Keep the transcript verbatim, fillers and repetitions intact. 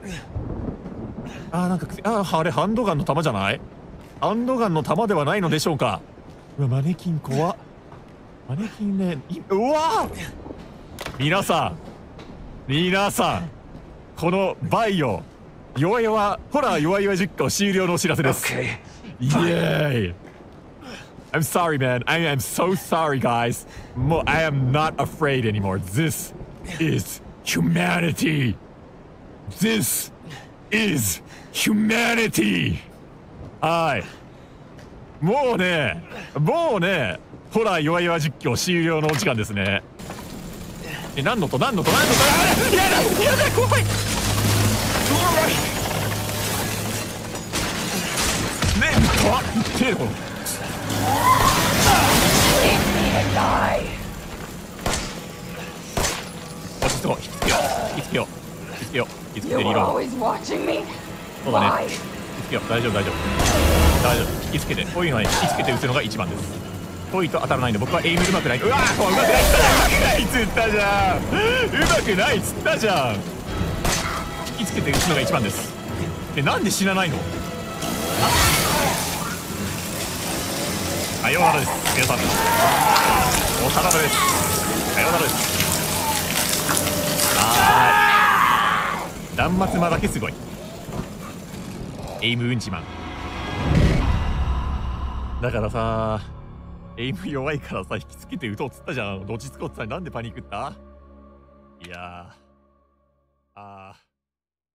あーなんかあーあれハンドガンの弾じゃない？ハンドガンの弾ではないのでしょうか。うわマネキン怖っ。マネキンね、うわ皆さん皆さんこのバイオ弱々ホラー弱々実況終了のお知らせです。イエーイ I'm sorry man, I am so sorry guys. もう I am not afraid anymore. This is humanity. This is humanity. はいもうねもうねホラー弱々実況終了のお時間ですね。え何のと何のと何のとあやだやだ怖い。ねえ怖っ手のこの落ち着こう引きつけよう引きつけよう引きつけよう引きつけてリロード。そうだね引きつけよう大丈夫大丈夫大丈夫引きつけてこういうのは引きつけて打つのが一番です。遠いと当たらないんで僕はエイムうまくない。うわーうまくないっつったじゃんうまくないっつったじゃん。引きつけて打つのが一番です。えなんで死なないの？さようならです皆さん。おさらばです。さようならです。はーい断末魔だけすごいエイムうんちマンだからさエイム弱いからさ引きつけて撃とうっつったじゃん。どっちつこうっつったらなんでパニックった？いやーあー